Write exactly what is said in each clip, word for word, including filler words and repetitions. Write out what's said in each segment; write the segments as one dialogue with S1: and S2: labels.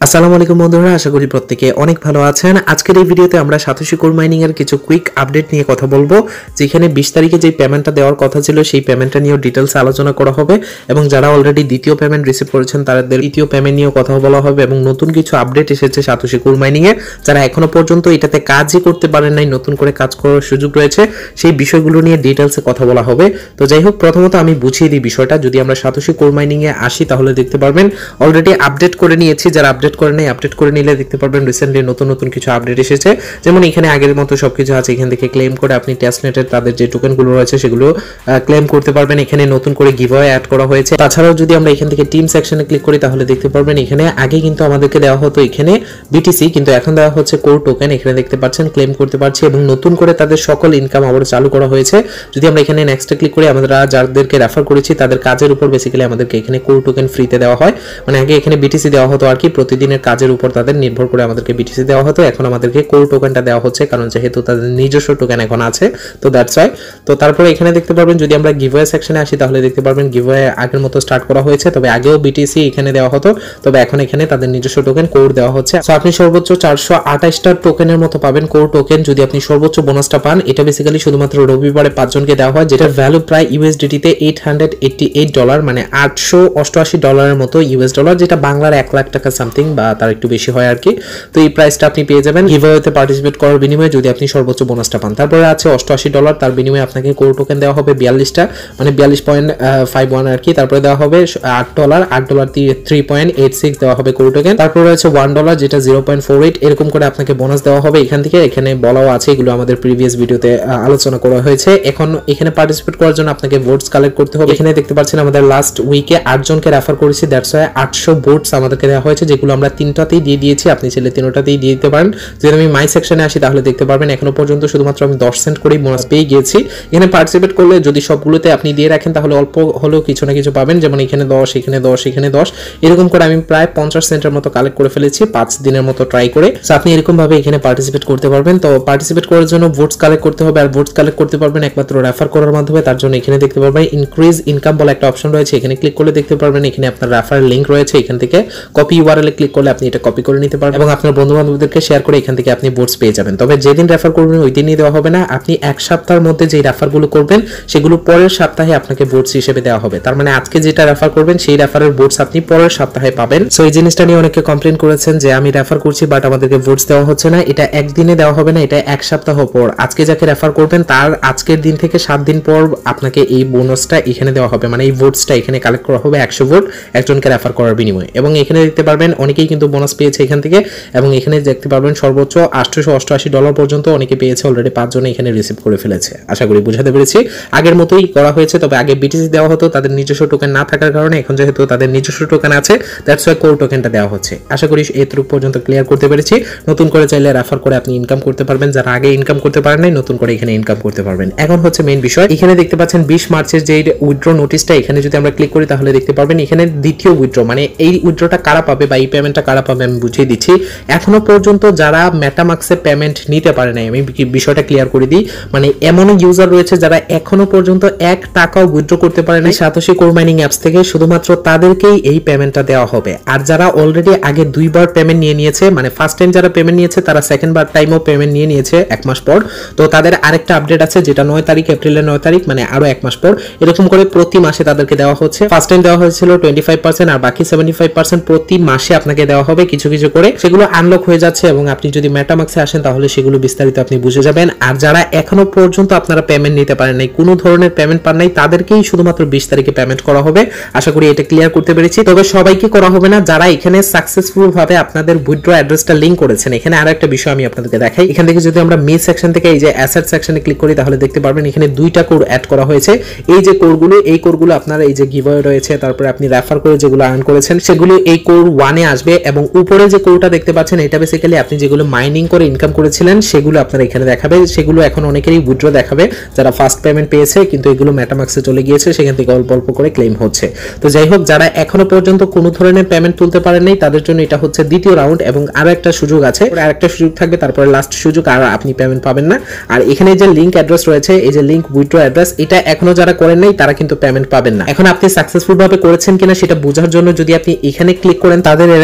S1: আসসালামু আলাইকুম বন্ধুরা, আশা করি প্রত্যেকে অনেক ভালো আছেন। আজকের এই ভিডিওতে আমরা সাতোশি কোর মাইনিং এর কিছু কুইক আপডেট নিয়ে কথা বলবো, যেখানে বিশ তারিখে যে পেমেন্টটা দেওয়ার কথা ছিল সেই পেমেন্টটা নিয়েও ডিটেলস আলোচনা করা হবে এবং যারা অলরেডি দ্বিতীয় পেমেন্ট রিসিভ করেছেন তাদের দ্বিতীয় পেমেন্ট নিয়েও কথা বলা হবে এবং নতুন কিছু আপডেট এসেছে সাতোশি কোর মাইনিং এ। যারা এখনো পর্যন্ত এটাতে কাজই করতে পারেন নাই, নতুন করে কাজ করার সুযোগ রয়েছে, সেই বিষয়গুলো নিয়ে ডিটেলসে কথা বলা হবে। তো যাই হোক, প্রথমত আমি বুঝিয়ে দিই বিষয়টা। যদি আমরা সাতোশি কোর মাইনিং এ আসি তাহলে দেখতে পারবেন অলরেডি আপডেট করে নিয়েছি। যারা আপডেট করে নেই আপডেট করে নিলে দেখতে পারবেন রিসেন্টলি নতুন নতুন কিছু আপডেট এসেছে। যেমন এখানে আগের মতো সবকিছু আছে, এখান থেকে ক্লেম করে আপনি টেস্টনেটের তাদের যে টোকেনগুলো রয়েছে সেগুলো ক্লেম করতে পারবেন। এখানে নতুন করে গিভঅ্যাওয়ে অ্যাড করা হয়েছে। তাছাড়াও যদি আমরা এখান থেকে টিম সেকশনে ক্লিক করি তাহলে দেখতে পারবেন এখানে আগে কিন্তু আমাদেরকে দেওয়া হতো এখানে বিটিসি, কিন্তু এখন দেওয়া হচ্ছে কোর টোকেন। এখানে দেখতে পাচ্ছেন ক্লেম করতে পারছি এবং নতুন করে তাদের সকল ইনকাম আবার চালু করা হয়েছে। যদি আমরা এখানে নেক্সটে ক্লিক করি, আমরা যাদেরকে রেফার করেছি তাদের কাজের উপর বেসিক্যালি আমাদেরকে এখানে কোর টোকেন ফ্রিতে দেওয়া হয়। মানে আগে এখানে বিটিসি দেওয়া হতো আর কি, প্রতিদিনের কাজের উপর তাদের নির্ভর করে আমাদেরকে বিটিসি দেওয়া হতো। এখন আমাদেরকে কোর টোকেনটা দেওয়া হচ্ছে, কারণ যেহেতু তাদের নিজস্ব টোকেন এখন আছে, তো দ্যাটস ওয়াই। তো তারপরে এখানে দেখতে পারবেন যদি আমরা গিভঅ্যাওয়ে সেকশনে আসি তাহলে দেখতে পারবেন গিভঅ্যাওয়ে আগের মতো স্টার্ট করা হয়েছে। তবে আগেও বিটিসি এখানে দেওয়া হতো, তবে এখন এখানে তাদের নিজস্ব টোকেন কোর দেওয়া হচ্ছে। সো আপনি সর্বোচ্চ চারশো আঠাশটা টোকেনের মতো পাবেন কোর টোকেন। যদি আপনি সর্বোচ্চ বোনাসটা পান, এটা বেসিক্যালি শুধুমাত্র রবিবারে পাঁচজনকে দেওয়া হয়, যেটার ভ্যালু প্রায় ইউএসডিটি তে eight hundred eighty eight dollar, মানে আটশো অষ্টআশি ডলারের মতো ইউএস ডলার, যেটা বাংলার এক লাখ টাকা সামথিং বা তার একটু বেশি হয় আর কি। তো এই প্রাইসটা আপনি পেয়ে যাবেন গিভঅ্যাওয়েতে পার্টিসিপেট করার বিনিময়ে যদি আপনি সর্বোচ্চ বোনাসটা পান। তারপরে আছে অষ্টআশি ডলার, তার বিনিময়ে আপনাকে কোর টোকেন দেওয়া হবে বিয়াল্লিশটা, মানে বিয়াল্লিশ পয়েন্ট ফাইভ ওয়ান আর কি। তারপরে দেওয়া হবে আট ডলার, আট dollar three point eight six দেওয়া হবে কোর টোকেন। তারপরে রয়েছে ওয়ান ডলার, যেটা জিরো পয়েন্ট ফোর এইট, এরকম করে আপনাকে বোনাস দেওয়া হবে এখান থেকে। এখানে বলাও আছে, এগুলো আমাদের প্রিভিয়াস ভিডিওতে আলোচনা করা হয়েছে। এখন এখানে পার্টিসিপেট করার জন্য আপনাকে ভোটস কালেক্ট করতে হবে। এখানে দেখতে পাচ্ছেন আমাদের লাস্ট উইকে আটজনকে রেফার করেছি, দ্যাটস ওয়াই আটশো ভোটস আমাদেরকে দেওয়া হয়েছে, যেগুলো আমরা তিনটাতেই দিয়ে দিয়েছি। আপনি চাইলে তিনটাতেই দিয়ে দিতে পারেন। যদি আমি মাই সেকশনে আসি তাহলে দেখতে পারবেন এখনো পর্যন্ত শুধুমাত্র আমি দশ সেন্ট করেই বোনাস পেয়ে গিয়েছি। এখানে পার্টিসিপেট করলে যদি সবগুলোতে আপনি দিয়ে রাখেন তাহলে অল্প হলেও কিছু না কিছু পাবেন। যেমন এখানে দশ, এখানে দশ, এখানে দশ, এরকম করে আমি প্রায় পঞ্চাশ সেন্টের মতো কালেক্ট করে ফেলেছি পাঁচ দিনের মতো ট্রাই করে। সো আপনি এরকম ভাবে এখানে পার্টিসিপেট করতে পারবেন। তো পার্টিসিপেট করার জন্য ভোটস কালেক্ট করতে হবে, আর ভোটস কালেক্ট করতে পারবেন একমাত্র রেফার করার মাধ্যমে। তার জন্য এখানে দেখতে পারবেন ইনক্রিজ ইনকাম বলে একটা অপশন রয়েছে, এখানে ক্লিক করলে দেখতে পারবেন এখানে আপনার রেফার লিংক রয়েছে। এখান থেকে কপি ইউআরএল এ ক্লিক করলে আপনি এটা কপি করে নিতে পারবেন এবং আপনার বন্ধু বান্ধবদেরকে শেয়ার করে এখান থেকে আপনি ভোটস পেয়ে যাবেন। তবে যেদিন রেফার করবেন ওই দিনই দেওয়া হবে না, আপনি এক সপ্তাহের মধ্যে যে রেফারগুলো করবেন সেগুলো পরের সপ্তাহে আপনাকে ভোটস হিসেবে দেওয়া হবে। তার মানে আজকে যেটা রেফার করবেন সেই রেফারের ভোটস আপনি পরের সপ্তাহে পাবেন। সো এই জিনিসটা নিয়ে অনেকে কমপ্লেইন করেছেন যে আমি রেফার করছি বাট আমাদেরকে ভোটস দেওয়া হচ্ছে না। এটা একদিনে দেওয়া হবে না, এটা এক সপ্তাহ পর। আজকে যাকে রেফার করবেন তার আজকের দিন থেকে সাত দিন পর আপনাকে এই বোনাসটা এখানে দেওয়া হবে, মানে এই ভোটসটা এখানে কালেক্ট করা হবে একশো ভোট একজনকে রেফার করার বিনিময়ে। এবং এখানে দেখতে পারবেন অনেকেই কিন্তু বোনাস পেয়েছে এখান থেকে, এবং এখানে দেখতে পারবেন সর্বোচ্চ আটশোশো অষ্টআশি ডলার পর্যন্ত অনেকে পেয়েছে, অলরেডি পাঁচজনে এখানে রিসিভ করে ফেলেছে। আশা করি বুঝাতে পেরেছি। আগের মতোই করা হয়েছে, তবে আগে বিটিসি দেওয়া হতো, তাদের নিজস্ব টোকেন না থাকার কারণে এখন যেহেতু তাদের নিজস্ব টোকেন আছে দ্যাটস ওয়াই কোর টোকেনটা দেওয়া হচ্ছে। আশা করি এতটুকু পর্যন্ত ক্লিয়ার করতে পেরেছি। নতুন করে চাইলে রেফার করে আপনি ইনকাম করতে পারবেন, যারা আগে ইনকাম করতে পারেন নাই নতুন করে এখানে ইনকাম করতে পারবেন। এখন হচ্ছে মেইন বিষয়, এখানে দেখতে পাচ্ছেন বিশ মার্চের যে উইথড্র নোটিশটা, এখানে যদি আমরা ক্লিক করি তাহলে দেখতে পারবেন এখানে দ্বিতীয় উইথড্র, মানে এই উইথড্রটা কারা পাবে বা এই পেমেন্টটা কারা পাবে আমি বুঝিয়ে দিচ্ছি। এখনো পর্যন্ত যারা মেটামাক্সে পেমেন্ট নিতে পারে নাই, আমি বিষয়টা ক্লিয়ার করে দিই, মানে এমন ইউজার রয়েছে যারা এখনো পর্যন্ত এক টাকাও উইথড্র করতে পারে নাই সাতোশি কোর মাইনিং অ্যাপস থেকে, শুধুমাত্র তাদেরকেই এই পেমেন্টটা দেওয়া হবে। আর যারা অলরেডি আগে দুইবার পেমেন্ট নিয়ে নিয়েছে, মানে ফার্স্ট টাইম যারা পেমেন্ট নিয়েছে তারা সেকেন্ড বার টাইমও পেমেন্ট নিয়ে নিয়েছে এক মাস পর, তো তাদের আরেকটা আপডেট আছে যেটা নয় তারিখ এপ্রিলের নয় তারিখ, মানে আরো এক মাস পর। এরকম করে প্রতি মাসে তাদেরকে দেওয়া হচ্ছে। ফার্স্ট টাইম দেওয়া হয়েছিল টোয়েন্টি ফাইভ পার্সেন্ট, আর বাকি সেভেন্টি ফাইভ পার্সেন্ট প্রতি মাসে আপনাকে দেওয়া হবে কিছু কিছু করে। সেগুলো আনলক হয়ে যাচ্ছে এবং আপনি যদি মেটামাক্সে আসেন তাহলে সেগুলো বিস্তারিত আপনি বুঝে যাবেন। আর যারা এখনো পর্যন্ত আপনারা পেমেন্ট নিতে পারেন নাই, কোনো ধরনের পেমেন্ট পান নাই, তাদেরকেই শুধুমাত্র বিশ তারিখে পেমেন্ট করা হবে। আশা করি এটা ক্লিয়ার করতে পেরেছি। তবে সবাইকে করা হবে না, যারা এখানে সাকসেসফুল ভাবে আপনাদের উইথড্র অ্যাড্রেসটা লিংক করেছেন। এখানে আরো একটা বিষয় আমি আপনাদেরকে দেখাই। এখান থেকে যদি আমরা মি সেকশন থেকে এই যে অ্যাসেট সেকশনে ক্লিক করি তাহলে দেখতে পারবেন এখানে দুইটা কোড অ্যাড করা হয়েছে। এই যে কোডগুলো, এই কোডগুলো আপনারা এই যে গিভঅ্যাওয়ে রয়েছে, তারপরে আপনি রেফার করে যেগুলো আর্ন করেছেন সেগুলো এই কোড ওয়ানে আসবে, এবং উপরে যে কোডটা দেখতে পাচ্ছেন এটা বেসিক্যালি আপনি যেগুলো মাইনিং করে ইনকাম করেছিলেন সেগুলো আপনারা এখানে দেখাবে। সেগুলো এখন অনেকেরই উইথড্র দেখাবে যারা ফার্স্ট পেমেন্ট পেয়েছে, কিন্তু এগুলো মেটামাক্সে চলে গিয়েছে, সেখান থেকে অল্প অল্প করে ক্লেম হচ্ছে। তো যাই হোক, যারা এখনো পর্যন্ত কোনো ধরনের পেমেন্ট তুলতে পারেন নাই তাদের জন্য এটা হচ্ছে দ্বিতীয় রাউন্ড, এবং আরো একটা সুযোগ আছে, আরেকটা সুযোগ থাকবে, তারপরে লাস্ট সুযোগ, আর আপনি পেমেন্ট পাবেন না। আর এখানে যে লিংক অ্যাড্রেস রয়েছে, এই যে লিংক উইথড্র অ্যাড্রেস, এটা এখনো যারা করেন নাই তারা কিন্তু পেমেন্ট পাবেন না। এখন আপনি সাকসেসফুল ভাবে করেছেন কিনা সেটা বোঝার জন্য যদি আপনি এখানে ক্লিক করেন তাদের এরকম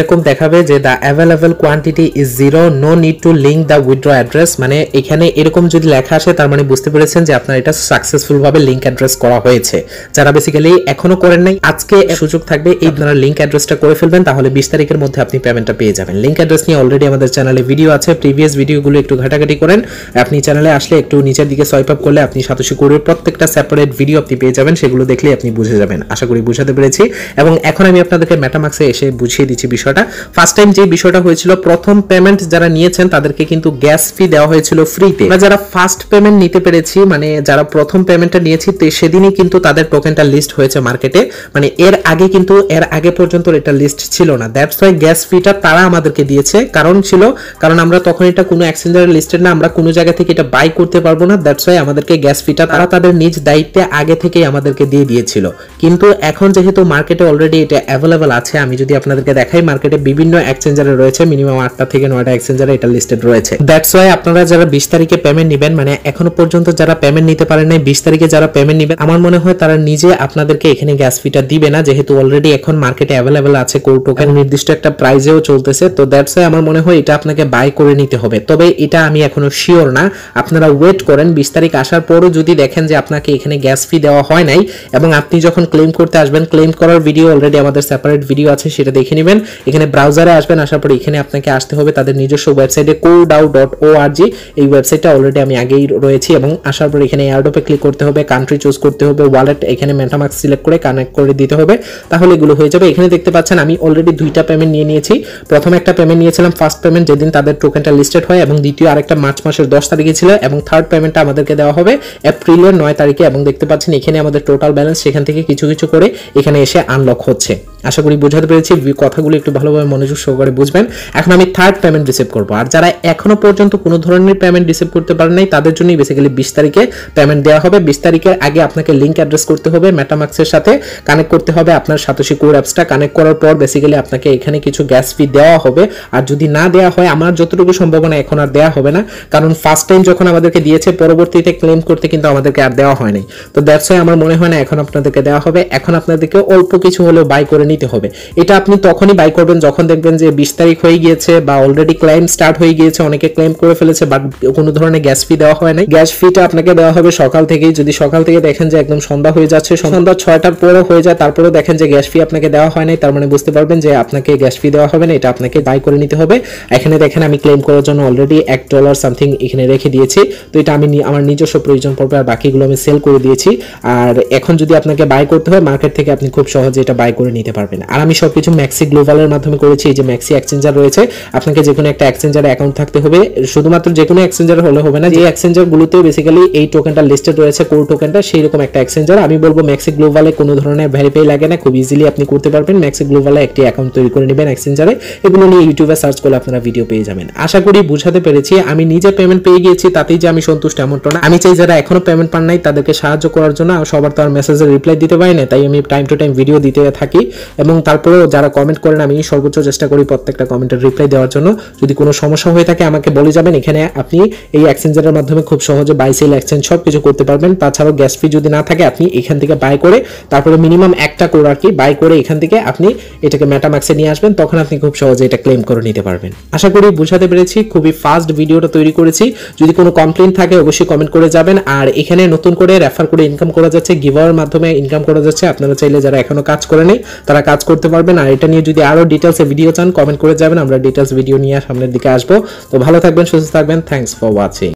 S1: এরকম দেখাবে যে the available quantity is zero, no need to link the withdraw address. মানে এখানে এরকম যদি লেখা আসে তার মানে বুঝতে পেরেছেন যে আপনার এটা সাকসেসফুল ভাবে লিঙ্ক অ্যাড্রেস করা হয়েছে। যারা বেসিক্যালি এখনো করেন নাই, আজকে সুযোগ থাকবে এই আপনারা লিঙ্ক অ্যাড্রেসটা করে ফেলবেন, তাহলে বিশ তারিখের মধ্যে আপনি পেমেন্টটা পেয়ে যাবেন। লিঙ্ক অ্যাড্রেস নিয়ে অলরেডি আমাদের চ্যানেলে ভিডিও আছে, প্রিভিয়াস ভিডিওগুলো একটু ঘাটাঘাটি করেন। আপনি চ্যানেলে আসলে একটু নিচের দিকে সোয়াইপ আপ করলে আপনি সাতোশি কোডের প্রত্যেকটা সেপারেট ভিডিও আপনি পেয়ে যাবেন, সেগুলো দেখলে আপনি বুঝে যাবেন। আশা করি বুঝাতে পেরেছি। এবং এখন আমি আপনাদেরকে মেটামাক্সে এসে বুঝিয়ে দিচ্ছি বিষয়টা। ফার্স্ট টাইম যে বিষয়টা হয়েছিল, প্রথম পেমেন্ট যারা নিয়েছেন তাদেরকে কিন্তু গ্যাস ফি দেওয়া হয়েছিল ফ্রিতে। আমরা যারা ফার্স্ট পেমেন্ট নিতে পেরেছি, মানে যারা প্রথম পেমেন্টটা নিয়েছি, সেদিনই কিন্তু তাদের টোকেনটা লিস্ট হয়েছে মার্কেটে। মানে এর আগে কিন্তু এর আগে পর্যন্ত এটা লিস্ট ছিল না। দ্যাটস ওয়াই গ্যাস ফিটা তারা আমাদেরকে দিয়েছে। কারণ ছিল কারণ আমরা তখন এটা কোনো এক্সচেঞ্জারে লিস্টেড না, আমরা কোনো জায়গা থেকে এটা বাই করতে পারবো না। দ্যাটস ওয়াই আমাদেরকে গ্যাস ফিটা তারা তাদের নিজ দায়িত্বে আগে থেকেই আমাদেরকে দিয়ে দিয়েছিল। কিন্তু এখন যেহেতু মার্কেটে অলরেডি এটা অ্যাভেলেবল আছে, আমি যদি আপনাদেরকে দেখাই, মার্কেটে বিভিন্ন এক্সচেঞ্জারে রয়েছে, মিনিমাম আটটা থেকে নয়টা এক্সচেঞ্জারে এটা লিস্টেড রয়েছে। দ্যাটস ওয়াই আপনারা যারা বিশ তারিখে পেমেন্ট নেবেন, মানে এখনো পর্যন্ত যারা পেমেন্ট নিতে পারেন নাই, বিশ তারিখে যারা পেমেন্ট নেবেন, আমার মনে হয় তারা নিজে আপনাদেরকে এখানে গ্যাস ফিটা দিবে না, যেহেতু অলরেডি এখন মার্কেটে অ্যাভেলেবল আছে কোর টোকেন, নির্দিষ্ট একটা প্রাইজেও চলতেছে। তো দ্যাটস ওয়াই আমার মনে হয় এটা আপনাকে বাই করে নিতে হবে। তবে এটা আমি এখনো শিওর না, আপনারা ওয়েট করেন। বিশ তারিখ আসার পরও যদি দেখেন যে আপনাকে এখানে গ্যাস ফি দেওয়া হয় নাই, এবং আপনি যখন ক্লেম করতে আসবেন, ক্লেম করার ভিডিও অলরেডি আমাদের সেপারেট ভিডিও আছে, সেটা দেখে নেবেন। এখানে ব্রাউজারে আসবেন, আসার পর এখানে আপনাকে আসতে হবে তাদের নিজস্ব ওয়েবসাইটে কোডাউ ডট ওআরজি। এই ওয়েবসাইটটা অলরেডি আমি আগেই রয়েছি, এবং আসার পর এখানে এয়ারড্রপে ক্লিক করতে হবে, কান্ট্রি চুজ করতে হবে, ওয়ালেট এখানে মেটামাক্স সিলেক্ট করে কানেক্ট করে দিতে হবে, তাহলে এগুলো হয়ে যাবে। এখানে দেখতে পাচ্ছেন আমি অলরেডি দুইটা পেমেন্ট নিয়ে নিয়েছি। প্রথম একটা পেমেন্ট নিয়েছিলাম ফার্স্ট পেমেন্ট যেদিন তাদের টোকেনটা লিস্টেড হয়, এবং দ্বিতীয় আরেকটা মার্চ মাসের দশ তারিখে ছিল, এবং থার্ড পেমেন্টটা আমাদেরকে দেওয়া হবে এপ্রিলের নয় তারিখে। এবং দেখতে পাচ্ছেন এখানে আমাদের টোটাল ব্যালেন্স সেখান থেকে কিছু কিছু করে এখানে এসে আনলক হচ্ছে। আশা করি বোঝাতে পেরেছি, কথাগুলো একটু ভালোভাবে মনোযোগ সহকারে বুঝবেন। এখন আমি থার্ড পেমেন্ট রিসিভ করবো। আর যারা এখনো পর্যন্ত কোনো ধরনের পেমেন্ট রিসিভ করতে পারেন নাই, তাদের জন্যই বেসিক্যালি বিশ তারিখে পেমেন্ট দেওয়া হবে। বিশ তারিখের আগে আপনাকে লিঙ্ক অ্যাড্রেস করতে হবে, মেটামাক্সের সাথে কানেক্ট করতে হবে, আপনার সাতোশি কোর অ্যাপসটা কানেক্ট করার পর বেসিক্যালি আপনাকে এখানে কিছু গ্যাস ফি দেওয়া হবে। আর যদি না দেওয়া হয়, আমার যতটুকু সম্ভাবনা এখন আর দেওয়া হবে না, কারণ ফার্স্ট টাইম যখন আমাদেরকে দিয়েছে, পরবর্তীতে ক্লেম করতে কিন্তু আমাদেরকে আর দেওয়া হয়নি। তো দ্যাটস ওয়াই আমার মনে হয় না এখন আপনাদেরকে দেওয়া হবে। এখন আপনাদেরকে অল্প কিছু হলেও বাই করে নিতে হবে। এটা আপনি তখনই বাই করবেন যখন দেখবেন যে বিশ তারিখ হয়ে গিয়েছে বা অলরেডি ক্লেম স্টার্ট হয়ে গিয়েছে, অনেকে ক্লেম করে ফেলেছে, বাট কোনো ধরনের গ্যাস ফি দেওয়া হয় নাই। গ্যাস ফিটা আপনাকে দেওয়া হবে সকাল থেকেই। যদি সকাল থেকে দেখেন যে একদম সন্ধ্যা হয়ে যাচ্ছে, সন্ধ্যা ছয়টার পরে হয়ে যায়, তারপরেও দেখেন যে গ্যাস ফি আপনাকে দেওয়া হয় নাই, তার মানে বুঝতে পারবেন যে আপনাকে গ্যাস ফি দেওয়া হবে না, এটা আপনাকে বাই করে নিতে হবে। এখানে দেখেন আমি ক্লেম করার জন্য অলরেডি এক ডলার সামথিং এখানে রেখে দিয়েছি। তো এটা আমি আমার নিজস্ব প্রয়োজন পড়বে, আর বাকিগুলো আমি সেল করে দিয়েছি। আর এখন যদি আপনাকে বাই করতে হয় মার্কেট থেকে, আপনি খুব সহজে এটা বাই করে নিতে পারবেন। আর আমি সবকিছু ম্যাক্সি গ্লোবালের মাধ্যমে করেছি। এই যে ম্যাক্সি এক্সচেঞ্জার রয়েছে, আপনাকে যে কোনো একটা এক্সচেঞ্জারে অ্যাকাউন্ট থাকতে হবে। শুধুমাত্র যে কোনো এক্সচেঞ্জার হলে হবে না, যে এক্সচেঞ্জার গুলোতে বেসিক্যালি এই টোকেনটা লিস্টেড রয়েছে, কোর টোকেনটা, সেই রকম একটা এক্সচেঞ্জার। আমি বলবো ম্যাক্সি গ্লোবালে কোনো ধরনের ভেরিফাই লাগে না, খুব ইজিলি আপনি করতে পারবেন। ম্যাক্সি গ্লোবালে একটি অ্যাকাউন্ট তৈরি করে নেবেন এক্সচেঞ্জারে। এগুলো নিয়ে ইউটিউবে সার্চ করলে আপনারা ভিডিও পেয়ে যাবেন। আশা করি বুঝাতে পেরেছি। আমি নিজে পেমেন্ট পেয়ে গিয়েছি, তাতেই যে আমি সন্তুষ্ট এমনটা না। আমি চাই যারা এখনো পেমেন্ট পান নাই তাদেরকে সাহায্য করার জন্য। সবার তো আর মেসেজের রিপ্লাই দিতে পারি না, তাই আমি টাইম টু টাইম ভিডিও দিতে থাকি। এবং তারপরেও যারা কমেন্ট করেন, আমি সর্বোচ্চ চেষ্টা করি প্রত্যেকটা কমেন্টের রিপ্লাই দেওয়ার জন্য। যদি কোনো সমস্যা হয়ে থাকে আমাকে বলে যাবেন। এখানে আপনি এই এক্সচেঞ্জারের মাধ্যমে খুব সহজে বাই সেল এক্সচেঞ্জ সব কিছু করতে পারবেন। তাছাড়াও গ্যাস ফি যদি না থাকে, আপনি এখান থেকে বাই করে তারপরে মিনিমাম একটা কোর আর কি বাই করে এখান থেকে আপনি এটাকে মেটামাক্সে নিয়ে আসবেন, তখন আপনি খুব সহজে এটা ক্লেম করে নিতে পারবেন। আশা করি বুঝাতে পেরেছি। খুবই ফাস্ট ভিডিওটা তৈরি করেছি। যদি কোনো কমপ্লেইন থাকে অবশ্যই কমেন্ট করে যাবেন। আর এখানে নতুন করে রেফার করে ইনকাম করা যাচ্ছে, গিভারের মাধ্যমে ইনকাম করা যাচ্ছে। আপনারা চাইলে যারা এখনো কাজ করে নেই তারা কাজ করতে পারবেন। আর এটা নিয়ে যদি আরো ডিটেলসে ভিডিও চান কমেন্ট করে যাবেন, আমরা ডিটেলস ভিডিও নিয়ে সামনের দিকে আসবো। তো ভালো থাকবেন, সুস্থ থাকবেন। Thanks for watching.